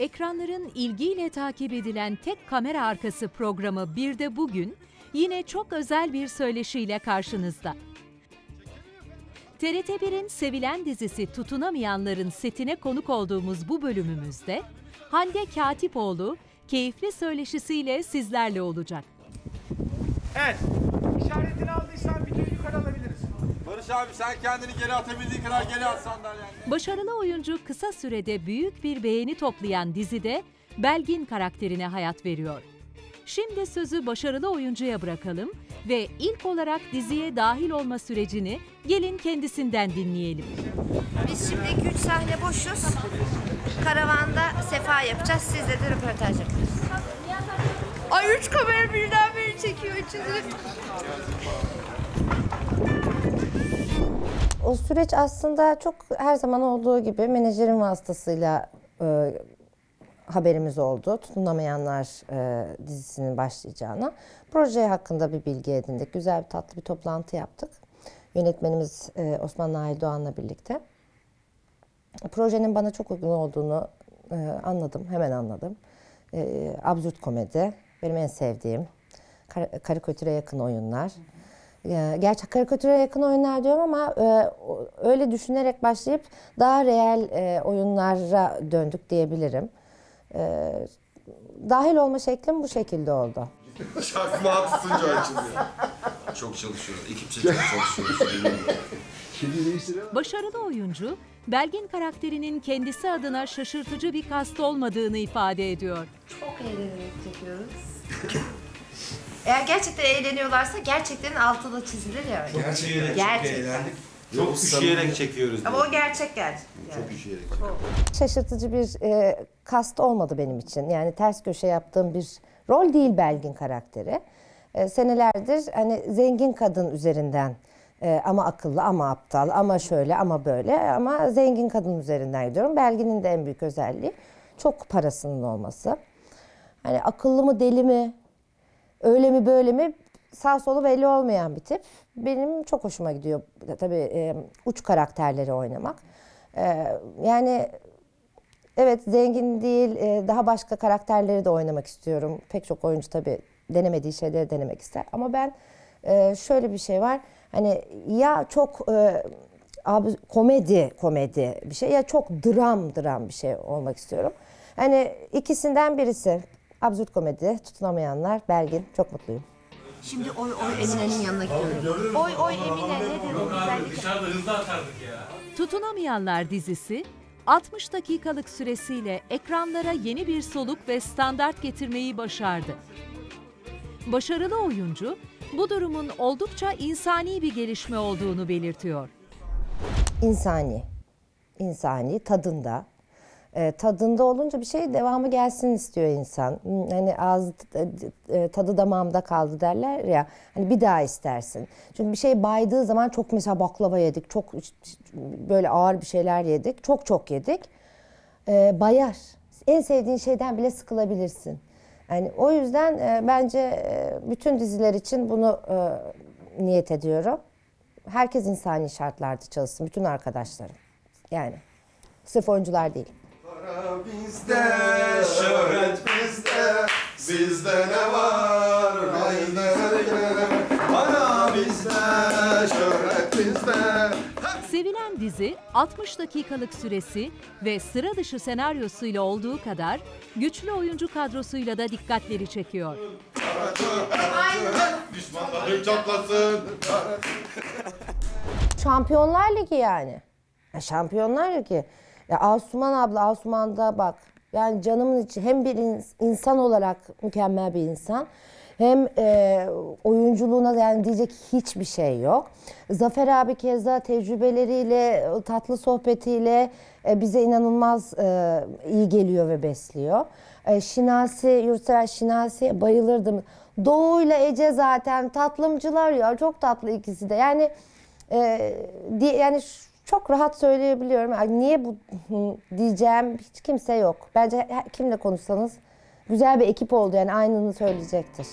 Ekranların ilgiyle takip edilen tek kamera arkası programı Bir de Bugün yine çok özel bir söyleşiyle karşınızda. TRT1'in sevilen dizisi Tutunamayanlar'ın setine konuk olduğumuz bu bölümümüzde Hande Katipoğlu keyifli söyleşisiyle sizlerle olacak. Evet, işaretini aldıysan videoyu yukarı alabiliriz. Barış abi sen kendini geri atabildiğin kadar geri at sandalyenden. Başarılı oyuncu kısa sürede büyük bir beğeni toplayan dizide Belgin karakterine hayat veriyor. Şimdi sözü başarılı oyuncuya bırakalım ve ilk olarak diziye dahil olma sürecini gelin kendisinden dinleyelim. Biz şimdi 2-3 sahne boşuz. Karavanda sefa yapacağız. Sizle de röportaj yapıyoruz. Ay 3 kamera birden beni çekiyor. O süreç aslında çok her zaman olduğu gibi menajerin vasıtasıyla haberimiz oldu. Tutunamayanlar dizisinin başlayacağına. Proje hakkında bir bilgi edindik. Güzel bir tatlı bir toplantı yaptık. Yönetmenimiz Osman Nail Doğan'la birlikte. Projenin bana çok uygun olduğunu anladım. Hemen anladım. Absürt komedi. Benim en sevdiğim. Karikatüre yakın oyunlar. Gerçi karikatüre yakın oyunlar diyorum ama öyle düşünerek başlayıp daha reel oyunlara döndük diyebilirim. Dahil olma şeklim bu şekilde oldu. Şarkıma tutunca açılıyor. Çok çalışıyoruz. Ekipçe çok çalışıyoruz. Başarılı oyuncu, Belgin karakterinin kendisi adına şaşırtıcı bir kast olmadığını ifade ediyor. Çok eğlenerek çekiyoruz. Eğer gerçekten eğleniyorlarsa gerçeklerin altı da çizilir ya. Gerçekten çok üşüyerek çekiyoruz. Ama o gerçek yani. Çok üşüyerek. Şaşırtıcı bir kast olmadı benim için. Yani ters köşe yaptığım bir rol değil Belgin karakteri. Senelerdir hani zengin kadın üzerinden ama akıllı ama aptal ama şöyle ama böyle ama zengin kadın üzerinden gidiyorum. Belgin'in de en büyük özelliği çok parasının olması. Hani akıllı mı deli mi öyle mi böyle mi sağ solu belli olmayan bir tip. Benim çok hoşuma gidiyor tabii uç karakterleri oynamak. Yani evet zengin değil daha başka karakterleri de oynamak istiyorum. Pek çok oyuncu tabii denemediği şeyleri denemek ister. Ama ben şöyle bir şey var. Hani ya çok komedi bir şey ya çok dram bir şey olmak istiyorum. Hani ikisinden birisi. Absürt komedi, Tutunamayanlar, Belgin. Çok mutluyum. Şimdi oy Emine'nin yanına gidiyorum. Oy Emine nedir o güzellik? Dışarıda hızlı atardık ya. Tutunamayanlar dizisi 60 dakikalık süresiyle ekranlara yeni bir soluk ve standart getirmeyi başardı. Başarılı oyuncu bu durumun oldukça insani bir gelişme olduğunu belirtiyor. İnsani, tadında. Tadında olunca bir şey devamı gelsin istiyor insan. Hani ağız tadı damağımda kaldı derler ya. Hani bir daha istersin. Çünkü bir şey baydığı zaman çok mesela baklava yedik. Çok böyle ağır bir şeyler yedik. Çok yedik. Bayar. En sevdiğin şeyden bile sıkılabilirsin. Yani o yüzden bence bütün diziler için bunu niyet ediyorum. Herkes insani şartlarda çalışsın. Bütün arkadaşlarım. Yani sırf oyuncular değil. Para bizde, şöhret bizde ne var? Para bizde, şöhret bizde. Sevilen dizi 60 dakikalık süresi ve sıra dışı senaryosuyla olduğu kadar güçlü oyuncu kadrosuyla da dikkatleri çekiyor. Düşmanların çatlasın. Şampiyonlar Ligi yani. Şampiyonlar Ligi. Ya Asuman abla, Asuman'da bak. Yani canımın içi hem bir insan olarak mükemmel bir insan. Hem oyunculuğuna yani diyecek hiçbir şey yok. Zafer abi keza tecrübeleriyle, tatlı sohbetiyle bize inanılmaz iyi geliyor ve besliyor. Yurtsever Şinasi'ye bayılırdım. Doğu ile Ece zaten tatlımcılar ya, çok tatlı ikisi de. Yani yani çok rahat söyleyebiliyorum. Yani niye bu diyeceğim hiç kimse yok. Bence kimle konuşsanız güzel bir ekip oldu, yani aynını söyleyecektir.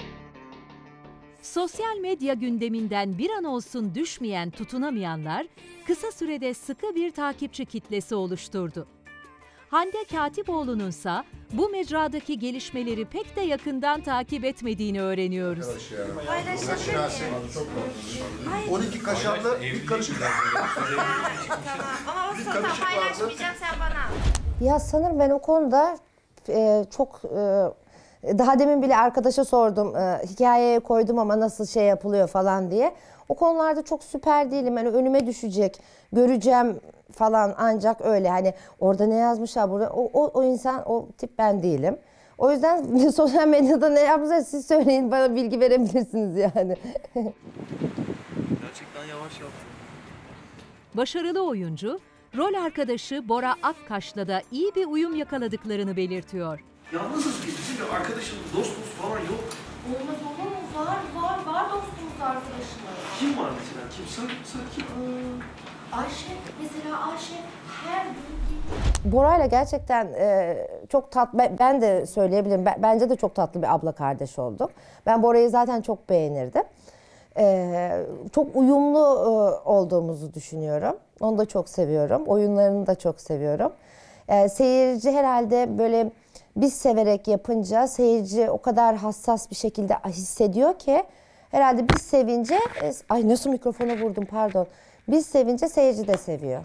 Sosyal medya gündeminden bir an olsun düşmeyen Tutunamayanlar kısa sürede sıkı bir takipçi kitlesi oluşturdu. Hande Katipoğlu'nunsa bu mecradaki gelişmeleri pek de yakından takip etmediğini öğreniyoruz. Paylaşabilir miyim? 12 kaşarlı bir karışık. Tamam ama o sonra paylaşmayacağım sen bana. Ya sanırım ben o konuda çok daha demin bile arkadaşa sordum, hikayeye koydum ama nasıl şey yapılıyor falan diye. O konularda çok süper değilim. Yani önüme düşecek, göreceğim falan, ancak öyle. Hani orada ne yazmışlar, burada o insan, o tip ben değilim. O yüzden sosyal medyada ne yapmışlar siz söyleyin, bana bilgi verebilirsiniz yani. Gerçekten yavaş yaptı. Başarılı oyuncu, rol arkadaşı Bora Akkaş'la da iyi bir uyum yakaladıklarını belirtiyor. Yalnızız biz. Bizim bir arkadaşımız, dostumuz falan yok. Olmaz olur mu? Var dostumuz, arkadaşımız. Kim var mesela? Kim? Sen kim? Ayşe, mesela Ayşe her gün... Bora'yla gerçekten çok tatlı, ben de söyleyebilirim, bence de çok tatlı bir abla kardeş olduk. Ben Bora'yı zaten çok beğenirdim. Çok uyumlu olduğumuzu düşünüyorum. Onu da çok seviyorum. Oyunlarını da çok seviyorum. Seyirci herhalde böyle biz severek yapınca seyirci o kadar hassas bir şekilde hissediyor ki herhalde biz sevince, ay nasıl mikrofona vurdum pardon. Biz sevince seyirci de seviyor.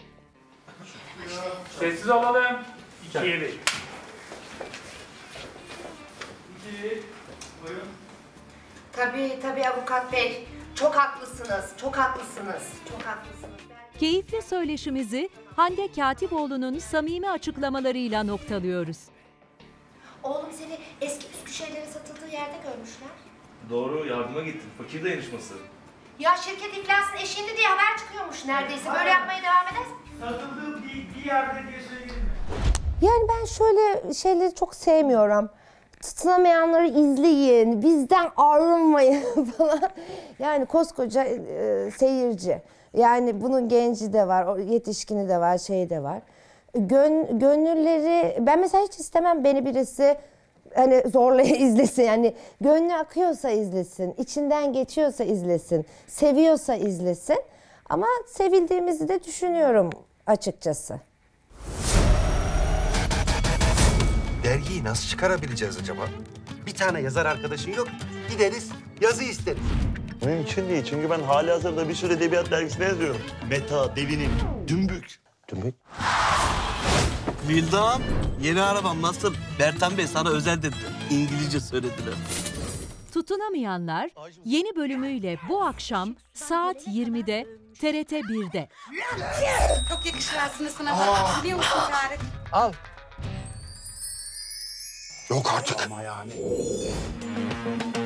Sessiz olalım. 2'ye 1. 2. Buyurun. Tabii avukat bey. Çok haklısınız, çok haklısınız, çok haklısınız. Keyifli söyleşimizi Hande Katipoğlu'nun samimi açıklamalarıyla noktalıyoruz. Oğlum seni eski püskü şeylerin satıldığı yerde görmüşler. Doğru, yardıma gittim. Fakir dayanışması. Ya şirket iflasın eşiğinde diye haber çıkıyormuş neredeyse. Böyle yapmaya devam edersin. Satıldığı bir yerde diye söyleyeyim mi? Yani ben şöyle şeyleri çok sevmiyorum. Tutunamayanları izleyin, bizden ayrılmayın falan. Yani koskoca seyirci. Yani bunun genci de var, yetişkini de var, şey de var. Gönülleri, ben mesela hiç istemem beni birisi hani zorla izlesin. Yani gönlü akıyorsa izlesin, içinden geçiyorsa izlesin, seviyorsa izlesin. Ama sevildiğimizi de düşünüyorum açıkçası. Dergiyi nasıl çıkarabileceğiz acaba? Bir tane yazar arkadaşın yok. Gideriz, yazı isteriz. Benim için değil. Çünkü ben halihazırda bir sürü edebiyat dergisine yazıyorum. Meta, Devinim, Dümbük. Dümbük. Vildan, yeni arabam nasıl? Bertan Bey sana özel dedi. İngilizce söylediler. Tutunamayanlar yeni bölümüyle bu akşam saat 20'de TRT 1'de. Çok yakışır aslında sınava. Biliyor musun Tarık? Al. Yok artık. Ama yani.